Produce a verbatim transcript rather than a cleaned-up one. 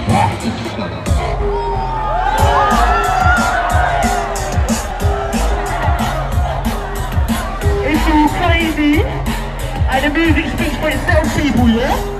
It's all crazy, and the music speaks for itself, people, yeah?